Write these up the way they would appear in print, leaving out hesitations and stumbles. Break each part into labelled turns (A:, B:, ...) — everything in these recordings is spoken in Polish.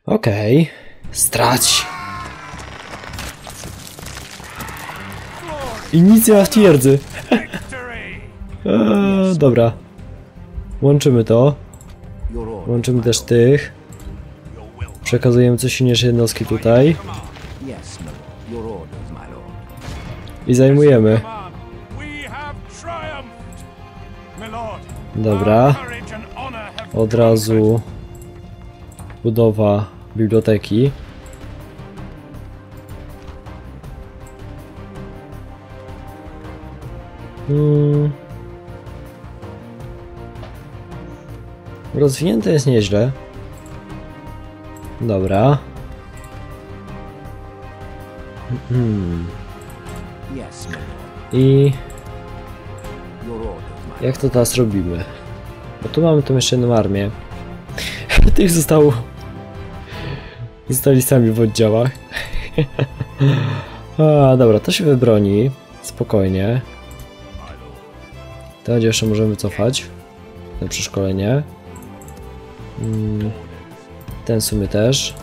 A: Okej. Strać! I nic nie ma w twierdzy. Dobra. Łączymy to. Łączymy też tych. Przekazujemy coś silniejsze jednostki tutaj. I zajmujemy. Dobra. Od razu budowa biblioteki. Rozwinięte jest nieźle. Dobra. I jak to teraz robimy? Bo tu mamy tą jeszcze jedną armię. Tych zostało. Zostali sami w oddziałach. A, dobra, to się wybroni. Spokojnie. To jeszcze możemy wycofać. Na przeszkolenie. Ten w sumie też.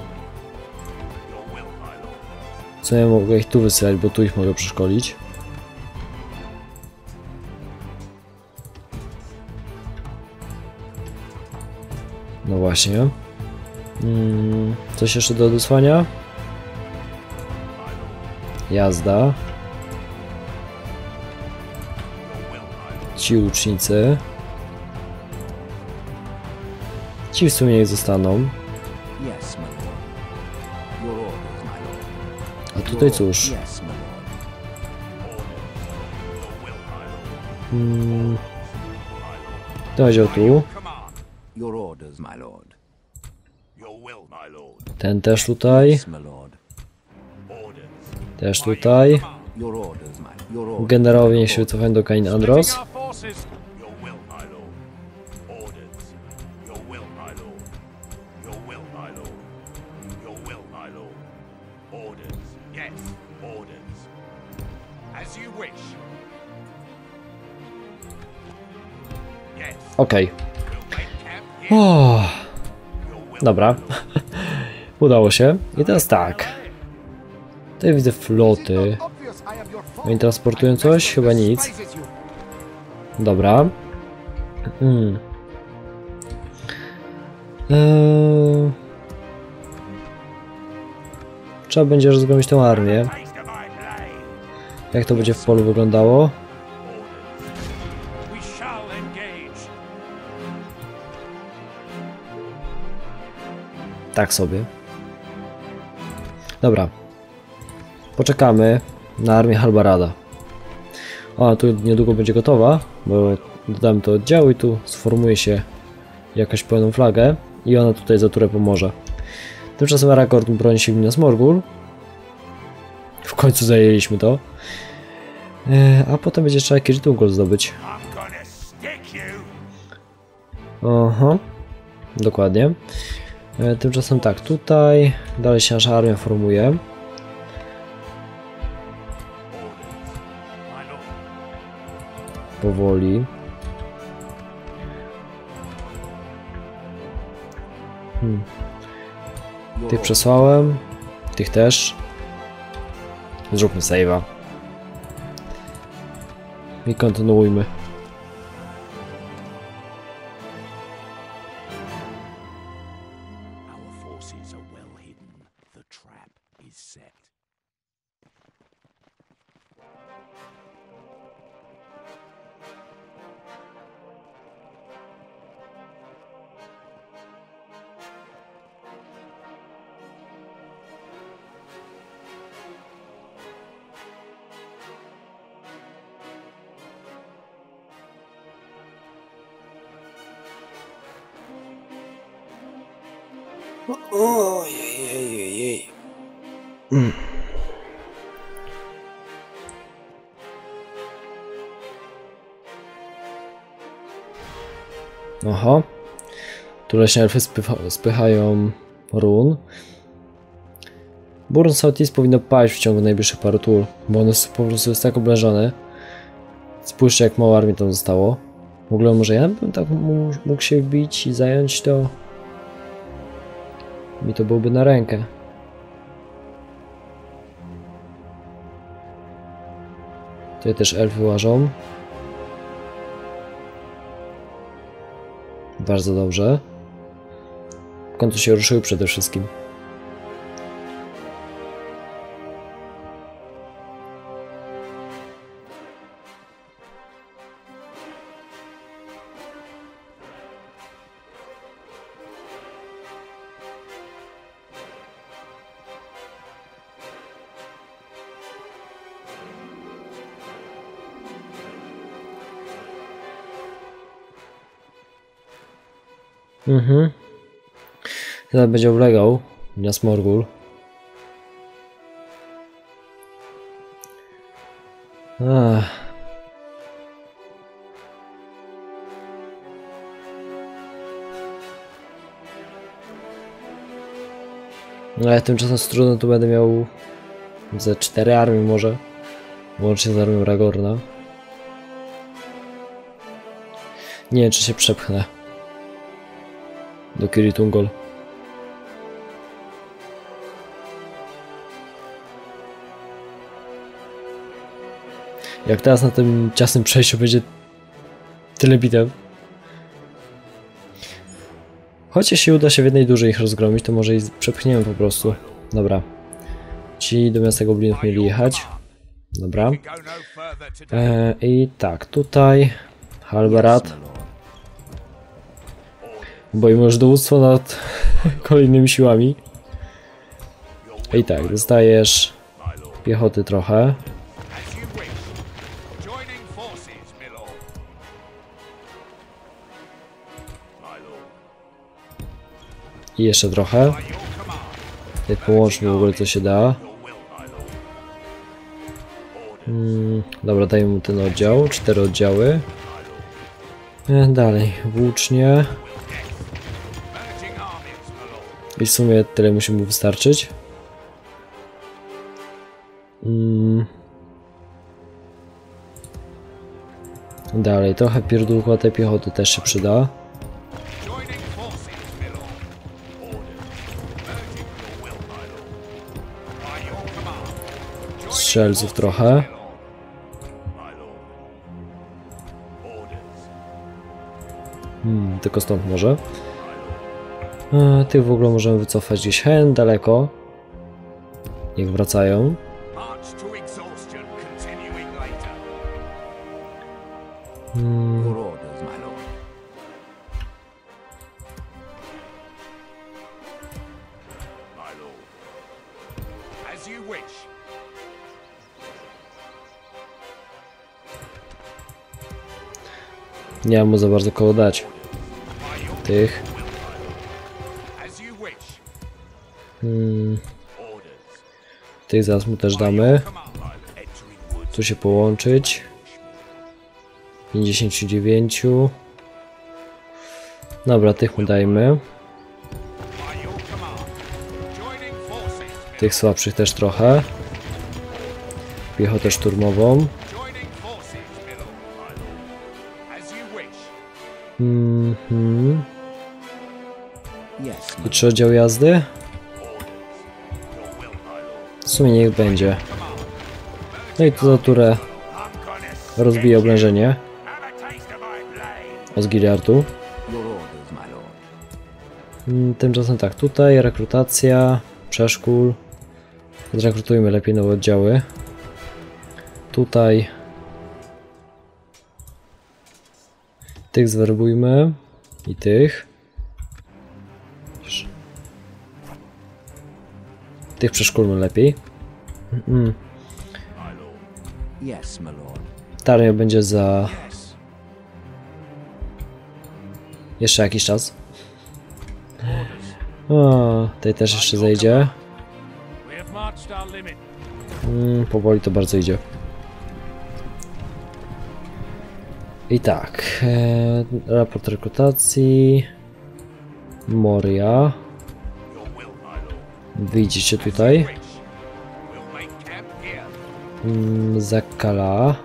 A: Co ja mogę ich tu wysyłać, bo tu ich mogę przeszkolić. No właśnie. Coś jeszcze do odesłania? Jazda. Ci łucznicy. Ci w sumie niech zostaną. A tutaj cóż? To będzie tu. Ten też tutaj. Też tutaj. Generałowie niech się wycofają do Cain Andros. Okej. Dobra. Udało się. I teraz tak. Tutaj widzę floty. Oni transportują coś? Chyba nic. Dobra. Trzeba będzie rozgromić tę armię. Jak to będzie w polu wyglądało? Tak sobie. Dobra. Poczekamy na armię Halbarada. Ona tu niedługo będzie gotowa, bo dodam to oddział i tu sformuje się jakaś pełną flagę i ona tutaj za turę pomoże. Tymczasem Aragorn broni się Minas Morgul. W końcu zajęliśmy to. A potem będzie trzeba Kirith Ungol zdobyć. Aha. Dokładnie. Tymczasem tak, tutaj dalej się nasza armia formuje. Powoli. Tych przesłałem, tych też. Zróbmy save'a. I kontynuujmy. Ojej. Aha. Tu leśne elfy spychają run. Burn Southeast powinno paść w ciągu najbliższych paru tur, bo ono po prostu jest tak oblężone. Spójrzcie, jak mało armii tam zostało. W ogóle może ja bym tak mógł się wbić i zająć to. Mi to byłoby na rękę. Tutaj też elfy łażą. Bardzo dobrze. W końcu się ruszyły przede wszystkim. Teraz będzie oblegał na Smorgul. No ale tymczasem z trudem tu będę miał ze 4 armii może. Łącznie z armią Ragorna. Nie wiem, czy się przepchnę do Cirith Ungol. Jak teraz na tym ciasnym przejściu będzie tyle bitew. Choć jeśli uda się w jednej dużej ich rozgromić, to może i przepchniemy po prostu. Dobra. Ci do miasta goblinów mieli jechać. Dobra. I tak, tutaj Halbarad. Boimy już dowództwo nad kolejnymi siłami. I tak, dostajesz piechoty trochę. I jeszcze trochę. Tutaj połączmy w ogóle co się da. Dobra, dajmy mu ten oddział. 4 oddziały. Dalej, włócznie. I w sumie tyle musi mu wystarczyć. Dalej, trochę pierdółkowatej piechoty też się przyda. Strzelców trochę. Tylko stąd może. Tych w ogóle możemy wycofać gdzieś hen daleko. Niech wracają. Nie mam mu za bardzo koło dać. Tych. Tych zaraz mu też damy. Tu się połączyć. 59. Dobra, tych mu dajmy. Tych słabszych też trochę. Piechotę szturmową. I 3 oddziały jazdy. W sumie niech będzie. No i tu za turę rozbije oblężenie Osgiliardu. Tymczasem tak, tutaj rekrutacja, przeszkól. Zrekrutujmy lepiej nowe oddziały. Tutaj tych zwerbujmy i tych. Tych przeszkolmy lepiej. Ta armia będzie za jeszcze jakiś czas. O, tutaj też jeszcze zejdzie. Powoli to bardzo idzie. I tak, raport rekrutacji. Moria. Wyjdziecie tutaj. Zakala.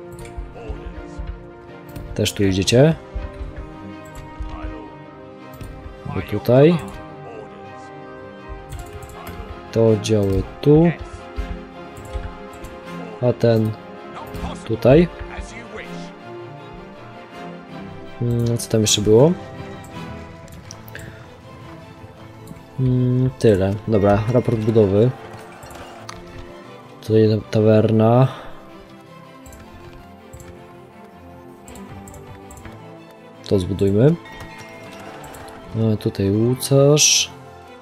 A: Też tu idziecie. Bo tutaj. te oddziały tu, a ten tutaj. Co tam jeszcze było? Tyle. Dobra, raport budowy. Tutaj tawerna. To zbudujmy. Tutaj łucarz.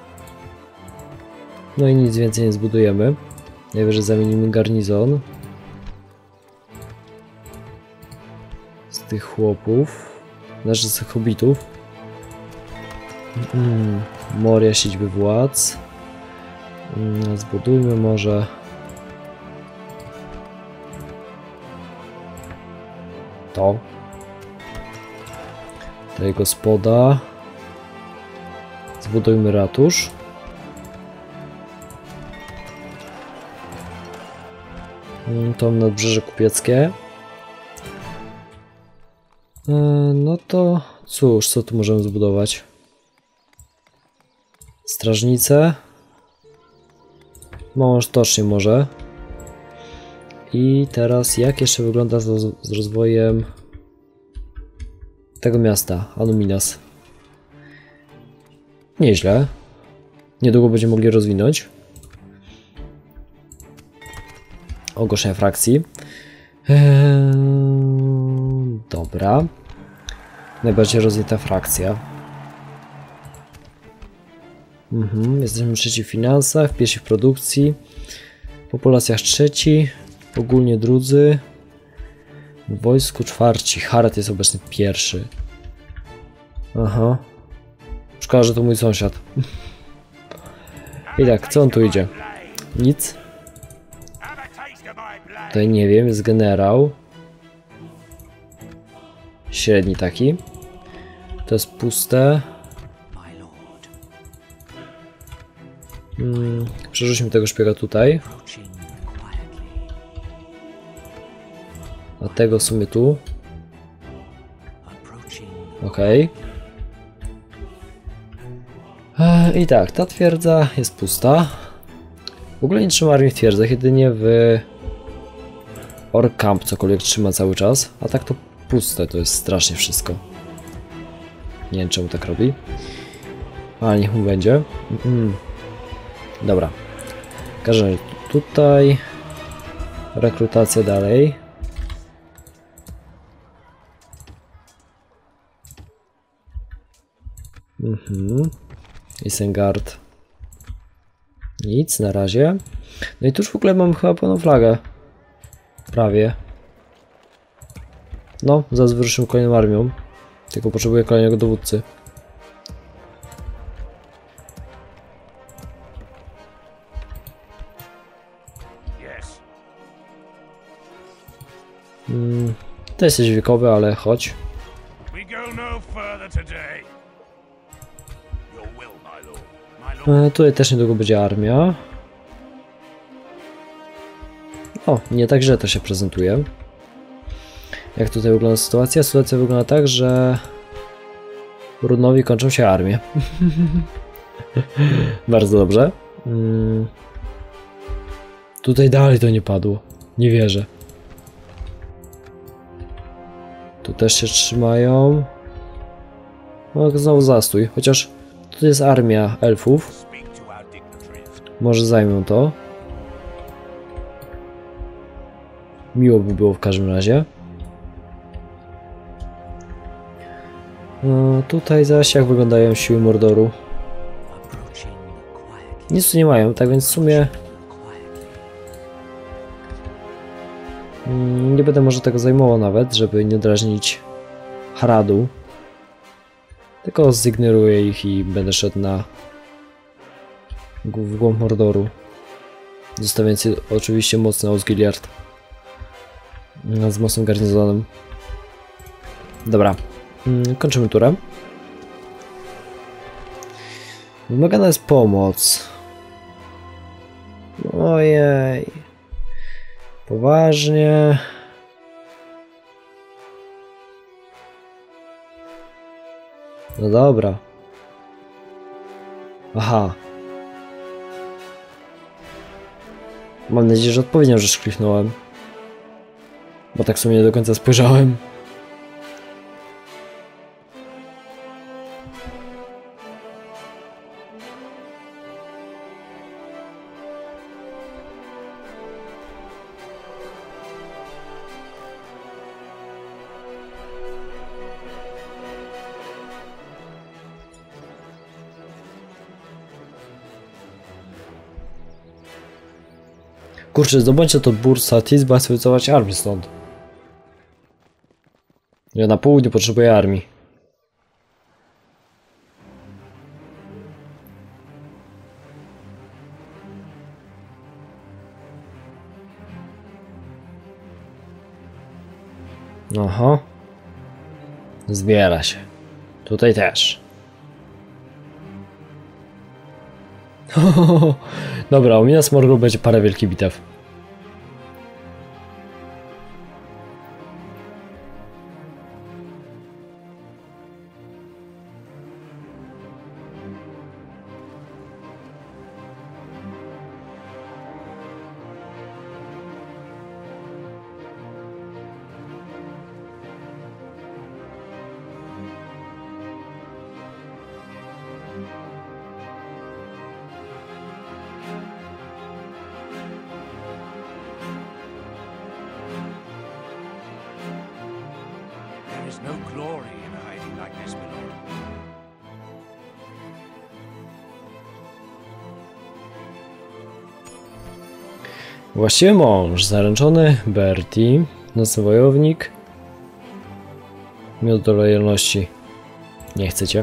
A: No i nic więcej nie zbudujemy. Najwyżej zamienimy garnizon z tych chłopów, znaczy z tych hobbitów. Moria siedziby władz. Zbudujmy może to. Tutaj gospoda. Zbudujmy ratusz. To nadbrzeże kupieckie. No to cóż, co tu możemy zbudować? Strażnicę. Małą sztocznię może. I teraz jak jeszcze wygląda z rozwojem tego miasta, Anuminas? Nieźle. Niedługo będziemy mogli rozwinąć. Ogłoszenie frakcji. Dobra. Najbardziej rozwinięta frakcja. Jesteśmy trzeci w finansach, pierwsi w produkcji. W populacjach trzeci. Ogólnie drudzy. W wojsku czwarci. Haret jest obecny pierwszy. Aha. Szkoda, że to mój sąsiad. I tak, co on tu idzie? Nic. Tutaj nie wiem, jest generał. Średni taki. To jest puste. Przerzućmy tego szpiega tutaj. A tego w sumie tu. Okej. I tak, ta twierdza jest pusta. W ogóle nie trzyma armii w twierdzach, jedynie w Orkamp cokolwiek trzyma cały czas. A tak to puste, to jest strasznie wszystko. Nie wiem czemu tak robi. Ale niech mu będzie. Dobra. W każdym razie tutaj rekrutacja dalej. Isengard. Nic na razie. No i tu już w ogóle mam chyba pełną flagę. Prawie. No, zaraz wyruszymy kolejną armią. Tylko potrzebuję kolejnego dowódcy. To jesteś wiekowy, ale chodź. Tutaj też niedługo będzie armia. O, nie tak źle to się prezentuje. Jak tutaj wygląda sytuacja? Sytuacja wygląda tak, że Runowi kończą się armie. Bardzo dobrze. Tutaj dalej to nie padło. Nie wierzę. Tu też się trzymają. No, znowu zastój. Chociaż tu jest armia elfów. Może zajmą to. Miło by było w każdym razie. No, tutaj zaś jak wyglądają siły Mordoru. Nic tu nie mają, tak więc w sumie nie będę może tego zajmował nawet, żeby nie drażnić Haradu. Tylko zignoruję ich i będę szedł w głąb Mordoru. Zostawiając oczywiście mocny Osgiliath z mocnym garnizonem. Dobra, kończymy turę. Wymagana jest pomoc. Ojej. Poważnie. No dobra. Aha. Mam nadzieję, że odpowiednią rzecz kliknąłem. Bo tak w sumie nie do końca spojrzałem. Kurczę, zdobądźcie to Bursatis, bo ja chcę wycofać armię stąd. Ja na południu potrzebuję armii. Oho. Zbiera się. Tutaj też. Dobra, u Minas Morgul będzie parę wielkich bitew.
B: There is no glory in hiding like this, my lord.
A: Właściwy mąż, zaręczony Bertie, nocny wojownik. Miód do lojalności. Nie chcecie?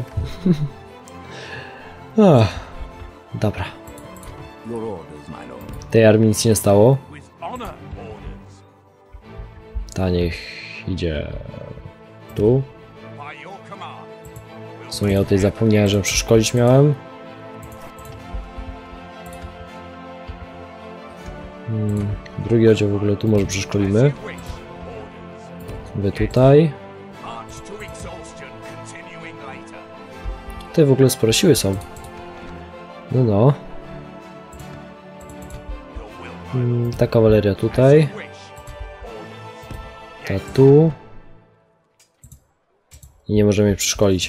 A: Dobra.
B: Your orders, my lord.
A: Tej armii nic nie stało.
B: With honor, orders.
A: Ta niech idzie tu.
B: By your command.
A: W sumie o tej zapomniałem, że przeszkolić miałem. Drugi oddział w ogóle tu może przeszkolimy.
B: As you wish, orders.
A: Wy tutaj.
B: March to exhaustion, continuing later.
A: Tutaj w ogóle sporo siły są. No.
B: Your will, my lord.
A: Ta kawaleria tutaj.
B: As you wish, orders.
A: Ta tu. I nie możemy jej przeszkolić.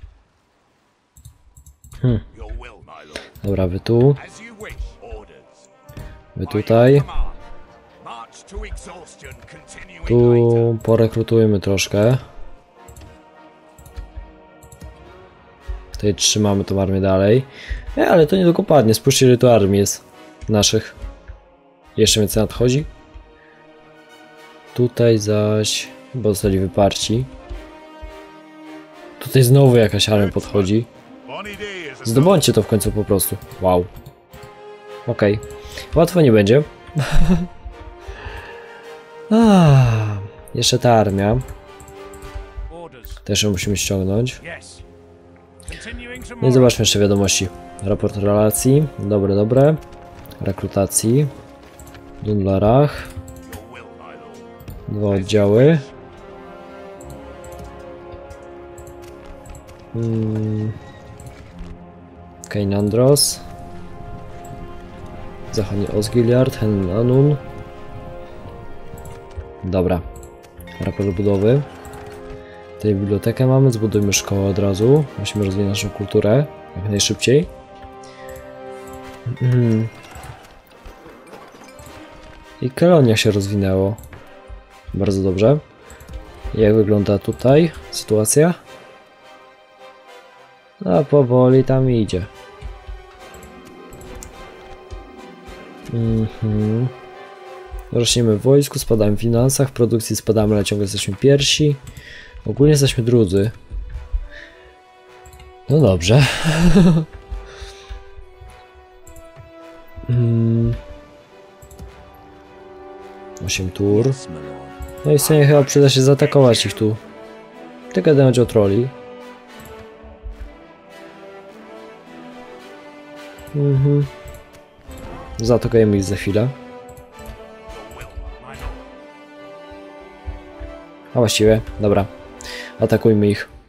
B: Your will, my lord.
A: Dobra, wy tu.
B: As you wish, orders.
A: Wy tutaj.
B: March to exhaustion, continuing
A: Tu
B: later.
A: porekrutujemy troszkę. Tutaj trzymamy tą armię dalej. Ale to niedługo padnie. Spójrzcie, ile tu armii jest naszych. Jeszcze więcej nadchodzi. Tutaj zaś chyba zostali wyparci. Tutaj znowu jakaś armia podchodzi. Zdobądźcie to w końcu po prostu. Wow. Okej. Łatwo nie będzie. Jeszcze ta armia.
B: Orders.
A: Też ją musimy ściągnąć.
B: Yes. Continuing
A: No i
B: tomorrow.
A: zobaczmy jeszcze wiadomości. Raport relacji. Dobre. Rekrutacji. Dunlarach.
B: Your will, my lord.
A: 2 oddziały. Keinandros. Zachodni Osgiliard, Henanun. Dobra. Raport budowy. Tutaj bibliotekę mamy, zbudujmy szkołę od razu. Musimy rozwijać naszą kulturę jak najszybciej. I Kelonia się rozwinęło. Bardzo dobrze. Jak wygląda tutaj sytuacja? A powoli tam idzie. Rośniemy w wojsku, spadamy w finansach, w produkcji spadamy, ale ciągle jesteśmy pierwsi. Ogólnie jesteśmy drudzy. No dobrze. 8 tur.
B: Yes, my lord.
A: No i w sumie chyba przyda się zaatakować ich tu. Tylko jeden oddział troli. Zaatakujemy ich za chwilę.
B: Your will, my lord.
A: A właściwie, dobra. Atakujmy ich.